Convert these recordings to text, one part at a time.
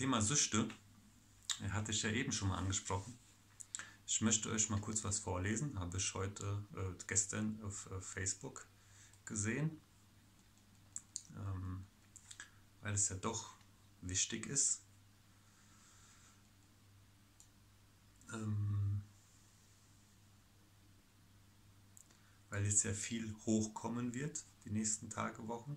Thema Süchte hatte ich ja eben schon mal angesprochen. Ich möchte euch mal kurz was vorlesen, habe ich gestern auf Facebook gesehen, weil es ja doch wichtig ist. Weil jetzt ja viel hochkommen wird, die nächsten Tage, Wochen.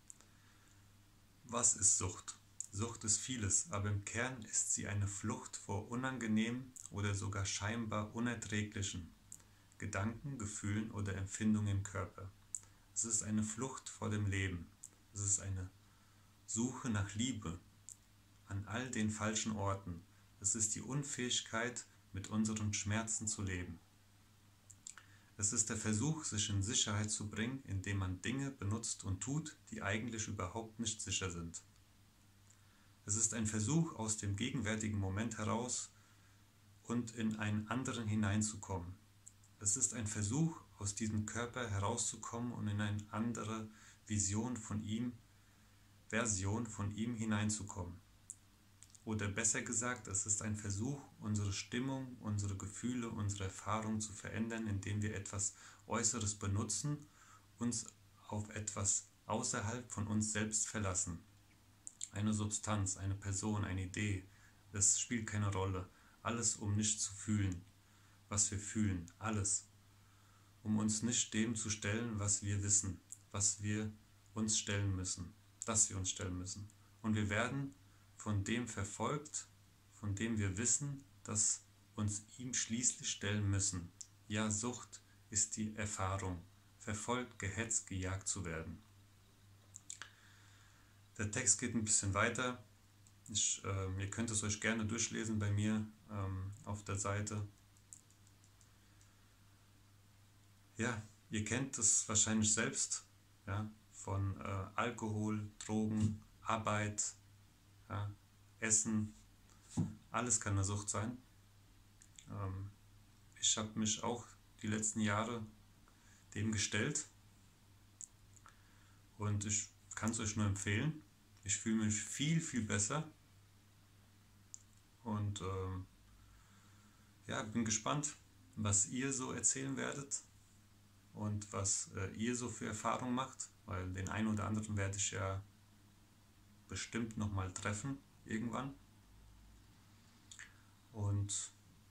Was ist Sucht? Sucht ist vieles, aber im Kern ist sie eine Flucht vor unangenehmen oder sogar scheinbar unerträglichen Gedanken, Gefühlen oder Empfindungen im Körper. Es ist eine Flucht vor dem Leben. Es ist eine Suche nach Liebe an all den falschen Orten. Es ist die Unfähigkeit, mit unseren Schmerzen zu leben. Es ist der Versuch, sich in Sicherheit zu bringen, indem man Dinge benutzt und tut, die eigentlich überhaupt nicht sicher sind. Es ist ein Versuch, aus dem gegenwärtigen Moment heraus und in einen anderen hineinzukommen. Es ist ein Versuch, aus diesem Körper herauszukommen und in eine andere Version von ihm hineinzukommen. Oder besser gesagt, es ist ein Versuch, unsere Stimmung, unsere Gefühle, unsere Erfahrungen zu verändern, indem wir etwas Äußeres benutzen, uns auf etwas außerhalb von uns selbst verlassen. Eine Substanz, eine Person, eine Idee, es spielt keine Rolle. Alles, um nicht zu fühlen, was wir fühlen, alles. Um uns nicht dem zu stellen, was wir wissen, was wir uns stellen müssen, dass wir uns stellen müssen. Und wir werden von dem verfolgt, von dem wir wissen, dass uns ihm schließlich stellen müssen. Ja, Sucht ist die Erfahrung, verfolgt, gehetzt, gejagt zu werden. Der Text geht ein bisschen weiter. Ihr könnt es euch gerne durchlesen bei mir auf der Seite. Ja, ihr kennt es wahrscheinlich selbst, ja, von Alkohol, Drogen, Arbeit, ja, Essen, alles kann eine Sucht sein. Ich habe mich auch die letzten Jahre dem gestellt und ich kann es euch nur empfehlen. Ich fühle mich viel, viel besser und ja, bin gespannt, was ihr so erzählen werdet und was ihr so für Erfahrungen macht, weil den einen oder anderen werde ich ja bestimmt nochmal treffen irgendwann. Und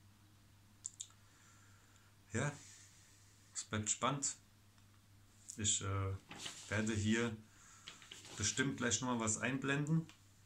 ja, es bleibt spannend. Ich werde hier bestimmt gleich nochmal was einblenden.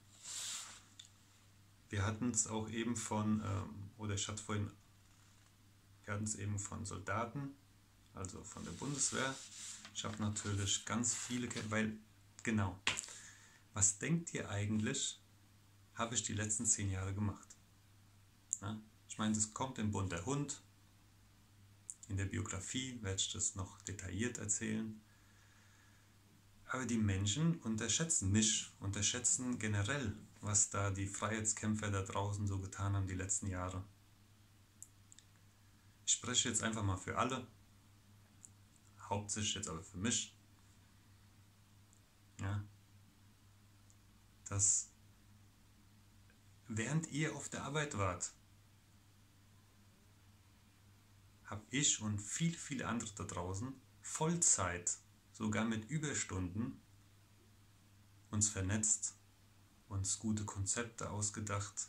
Wir hatten es auch eben wir hatten es eben von Soldaten, also von der Bundeswehr. Ich habe natürlich ganz viele, genau, was denkt ihr eigentlich, habe ich die letzten 10 Jahre gemacht? Ja? Ich meine, das kommt im Bund der Hund. In der Biografie werde ich das noch detailliert erzählen. Aber die Menschen unterschätzen generell, was da die Freiheitskämpfer da draußen so getan haben die letzten Jahre. Ich spreche jetzt einfach mal für alle, hauptsächlich jetzt aber für mich. Ja, dass während ihr auf der Arbeit wart, habe ich und viele, viele andere da draußen Vollzeit, sogar mit Überstunden, uns vernetzt, uns gute Konzepte ausgedacht,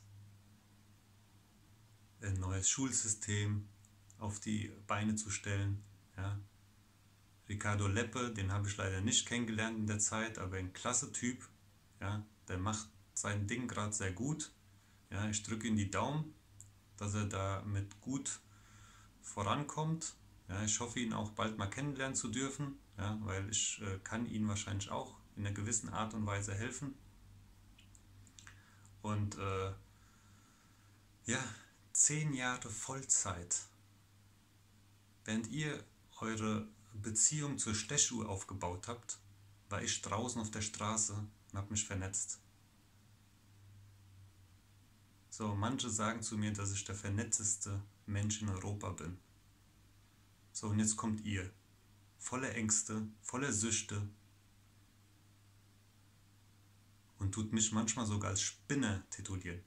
ein neues Schulsystem auf die Beine zu stellen. Ja. Ricardo Leppe, den habe ich leider nicht kennengelernt in der Zeit, aber ein klasse Typ. Ja, der macht sein Ding gerade sehr gut. Ja, ich drücke ihm die Daumen, dass er damit gut vorankommt. Ja, ich hoffe, ihn auch bald mal kennenlernen zu dürfen, ja, weil ich kann ihm wahrscheinlich auch in einer gewissen Art und Weise helfen. Und ja, 10 Jahre Vollzeit. Während ihr eure Beziehung zur Stechuhr aufgebaut habt, war ich draußen auf der Straße und habe mich vernetzt. So, manche sagen zu mir, dass ich der vernetzteste Mensch in Europa bin. So, und jetzt kommt ihr, voller Ängste, voller Süchte und tut mich manchmal sogar als Spinner titulieren.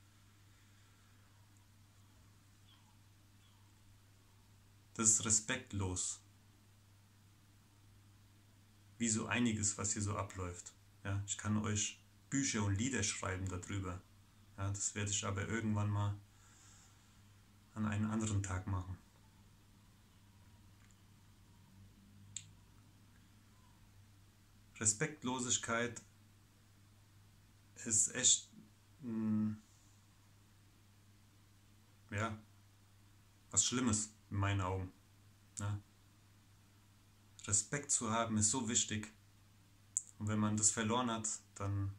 Das ist respektlos. Wie so einiges, was hier so abläuft. Ja, ich kann euch Bücher und Lieder schreiben darüber. Ja, das werde ich aber irgendwann mal an einen anderen Tag machen. Respektlosigkeit ist echt ja, was Schlimmes in meinen Augen. Ja. Respekt zu haben ist so wichtig. Und wenn man das verloren hat, dann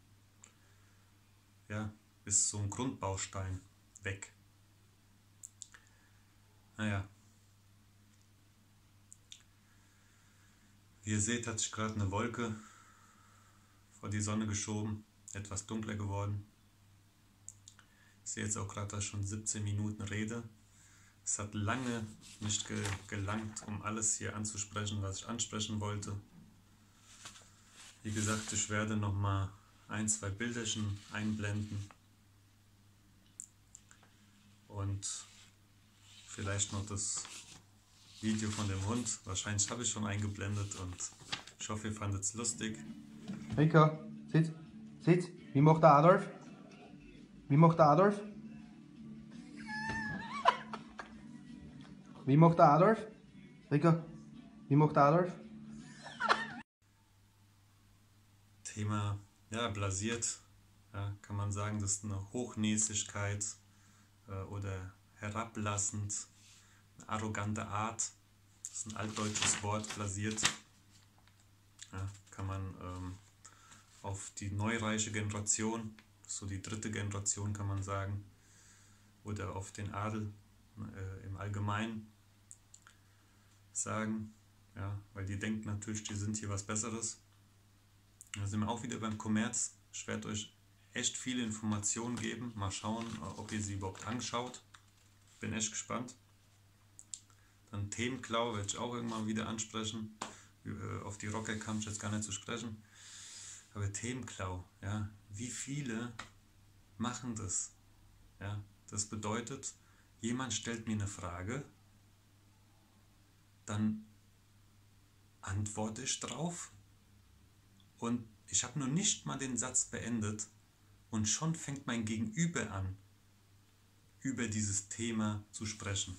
ja, ist so ein Grundbaustein weg. Naja. Wie ihr seht, hat sich gerade eine Wolke vor die Sonne geschoben, etwas dunkler geworden. Ich sehe jetzt auch gerade, dass ich schon 17 Minuten rede. Es hat lange nicht gelangt, um alles hier anzusprechen, was ich ansprechen wollte. Wie gesagt, ich werde nochmal 1, 2 Bilderchen einblenden und vielleicht noch das Video von dem Hund. Wahrscheinlich habe ich schon eingeblendet und ich hoffe, ihr fandet es lustig. Rika, sitz, sitz. Wie macht der Adolf? Wie macht der Adolf? Wie macht der Adolf? Rika, wie macht der Adolf? Thema, ja, blasiert, ja, kann man sagen, das ist eine Hochnäsigkeit oder herablassend, eine arrogante Art. Das ist ein altdeutsches Wort, blasiert. Ja, kann man auf die neureiche Generation, so die 3. Generation kann man sagen, oder auf den Adel im Allgemeinen sagen, ja, weil die denken natürlich, die sind hier was Besseres. Da sind wir auch wieder beim Kommerz. Ich werde euch echt viele Informationen geben. Mal schauen, ob ihr sie überhaupt anschaut. Bin echt gespannt. Dann Themenklau werde ich auch irgendwann wieder ansprechen. Auf die Rocker kam ich jetzt gar nicht zu sprechen. Aber Themenklau, ja, wie viele machen das? Ja, das bedeutet, jemand stellt mir eine Frage, dann antworte ich drauf und ich habe noch nicht mal den Satz beendet und schon fängt mein Gegenüber an, über dieses Thema zu sprechen.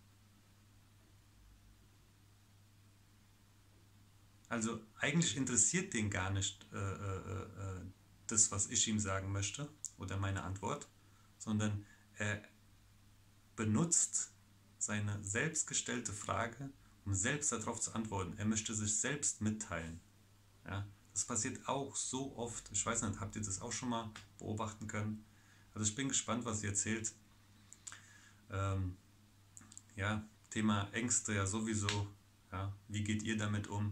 Also eigentlich interessiert den gar nicht das, was ich ihm sagen möchte oder meine Antwort, sondern er benutzt seine selbst gestellte Frage, um selbst darauf zu antworten. Er möchte sich selbst mitteilen. Ja, das passiert auch so oft. Ich weiß nicht, habt ihr das auch schon mal beobachten können? Also ich bin gespannt, was ihr erzählt. Ja, Thema Ängste ja sowieso. Ja, wie geht ihr damit um?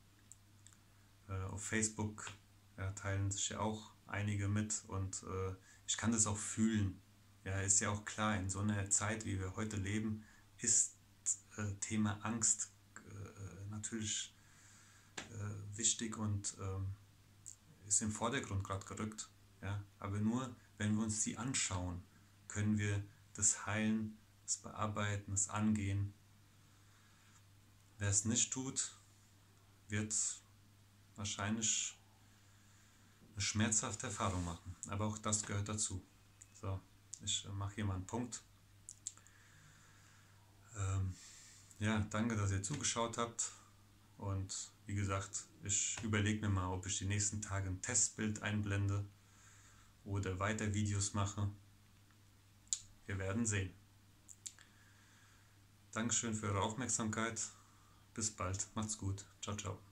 Auf Facebook teilen sich ja auch einige mit und ich kann das auch fühlen. Ja, ist ja auch klar, in so einer Zeit, wie wir heute leben, ist Thema Angst natürlich wichtig und ist im Vordergrund gerade gerückt. Ja? Aber nur, wenn wir uns die anschauen, können wir das heilen, das bearbeiten, das angehen. Wer es nicht tut, wird wahrscheinlich eine schmerzhafte Erfahrung machen. Aber auch das gehört dazu. So, ich mache hier mal einen Punkt. Ja, danke, dass ihr zugeschaut habt. Und wie gesagt, ich überlege mir mal, ob ich die nächsten Tage ein Testbild einblende oder weiter Videos mache. Wir werden sehen. Dankeschön für eure Aufmerksamkeit. Bis bald. Macht's gut. Ciao, ciao.